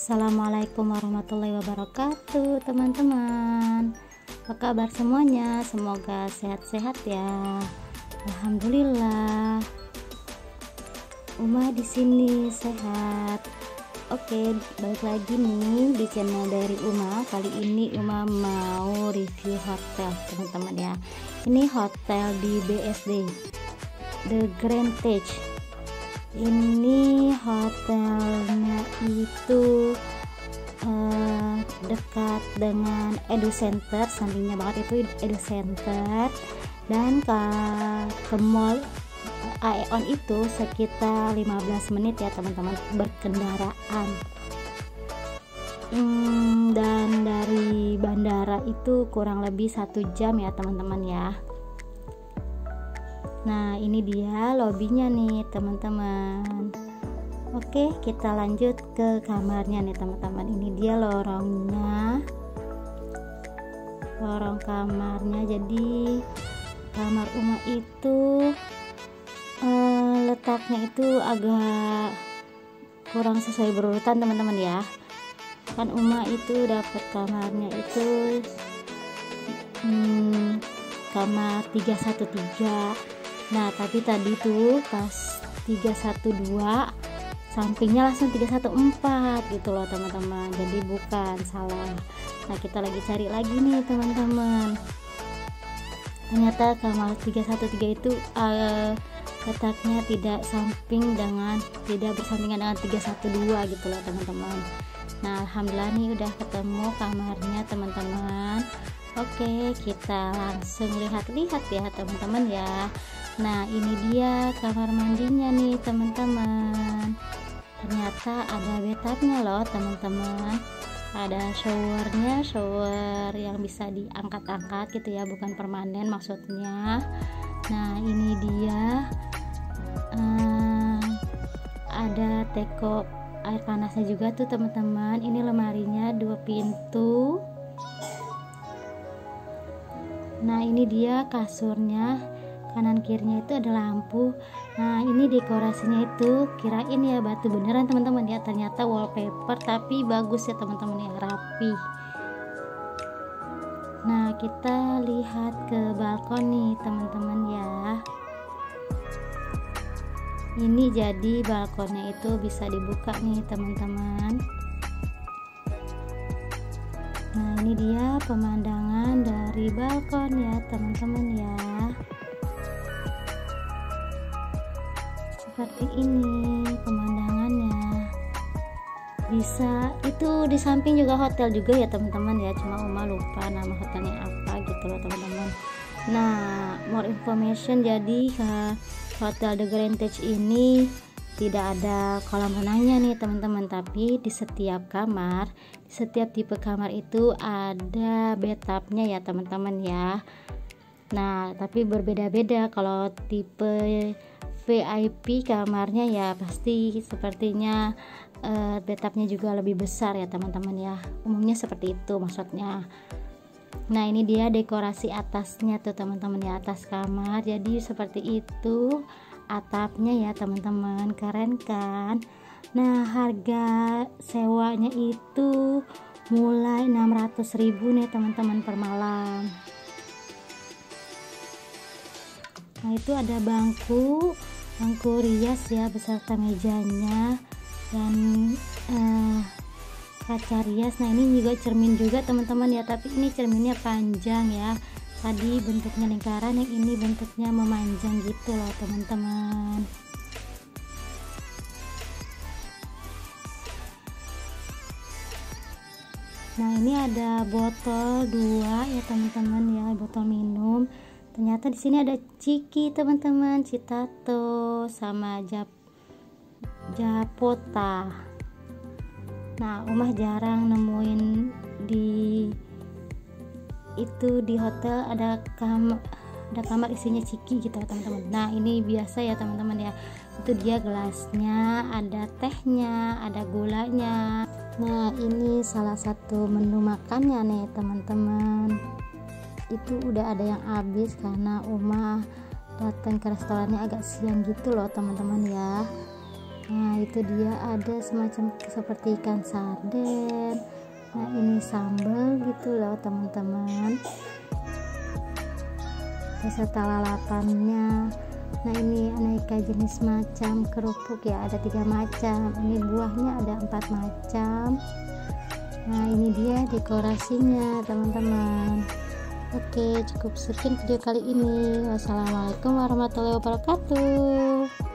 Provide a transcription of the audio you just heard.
Assalamualaikum warahmatullahi wabarakatuh, teman-teman. Apa kabar semuanya? Semoga sehat-sehat ya. Alhamdulillah. Uma di sini sehat. Oke, balik lagi nih di channel dari Uma. Kali ini Uma mau review hotel, teman-teman ya. Ini hotel di BSD, The Grand Taj. Ini hotelnya itu dekat dengan Edu Center, sampingnya banget itu Edu Center, dan ke mall Aeon itu sekitar 15 menit ya teman-teman berkendaraan. Dan dari bandara itu kurang lebih 1 jam ya teman-teman ya. Nah, ini dia lobbynya nih teman-teman. Oke, kita lanjut ke kamarnya nih teman-teman. Ini dia lorong kamarnya. Jadi kamar Uma itu letaknya itu agak kurang sesuai berurutan teman-teman ya. Kan Uma itu dapat kamarnya itu kamar 313. Nah, tapi tadi tuh pas 312 sampingnya langsung 314 gitu loh teman-teman. Jadi bukan salah. Nah, kita lagi cari lagi nih teman-teman. Ternyata kamar 313 itu letaknya tidak bersampingan dengan 312 gitu loh teman-teman. Nah, alhamdulillah nih udah ketemu kamarnya teman-teman. Oke, kita langsung lihat-lihat ya teman-teman ya. Nah, ini dia kamar mandinya nih teman-teman. Ternyata ada bathtubnya loh teman-teman. Ada shower yang bisa diangkat-angkat gitu ya, bukan permanen maksudnya. Nah, ini dia ada teko air panasnya juga tuh teman-teman. Ini lemarinya 2 pintu. Nah, ini dia kasurnya, kanan kirinya itu ada lampu. Nah, ini dekorasinya itu kirain ya batu beneran teman-teman ya, ternyata wallpaper, tapi bagus ya teman-teman ya, rapi. Nah, kita lihat ke balkon nih teman-teman ya. Ini jadi balkonnya itu bisa dibuka nih teman-teman. Nah, ini dia pemandangan dari balkon ya teman-teman ya. Seperti ini pemandangannya. Bisa itu di samping juga hotel juga ya teman-teman ya, cuma Uma lupa nama hotelnya apa gitu loh teman-teman. Nah, more information, jadi hotel The Grand Taj ini tidak ada kolam renangnya nih teman-teman, tapi di setiap kamar, di setiap tipe kamar itu ada bathtubnya ya teman-teman ya. Nah, tapi berbeda-beda. Kalau tipe VIP kamarnya ya pasti sepertinya bathtubnya juga lebih besar ya teman-teman ya. Umumnya seperti itu maksudnya. Nah, ini dia dekorasi atasnya tuh teman-teman ya, atas kamar. Jadi seperti itu atapnya ya teman-teman, keren kan. Nah, harga sewanya itu mulai 600.000 nih teman-teman per malam. Nah, itu ada bangku rias ya beserta mejanya dan kaca rias. Nah, ini juga cermin juga teman-teman ya, tapi ini cerminnya panjang ya. Tadi bentuknya lingkaran, yang ini bentuknya memanjang gitu loh teman-teman. Nah, ini ada botol 2 ya teman-teman ya, botol minum. Ternyata di sini ada Ciki teman-teman, Citato sama Japota. Nah, Uma jarang nemuin di hotel ada kamar isinya Ciki gitu teman-teman. Nah, ini biasa ya teman-teman ya. Itu dia gelasnya, ada tehnya, ada gulanya. Nah, ini salah satu menu makannya nih teman-teman. Itu udah ada yang habis karena Uma datang ke restorannya agak siang gitu loh teman-teman ya. Nah itu dia, ada semacam seperti ikan sarden. Nah ini sambal gitu loh teman-teman, beserta lalapannya. Nah ini aneka jenis macam kerupuk ya, ada 3 macam. Ini buahnya ada 4 macam. Nah ini dia dekorasinya teman-teman. Oke, cukup sekian video kali ini. Wassalamualaikum warahmatullahi wabarakatuh.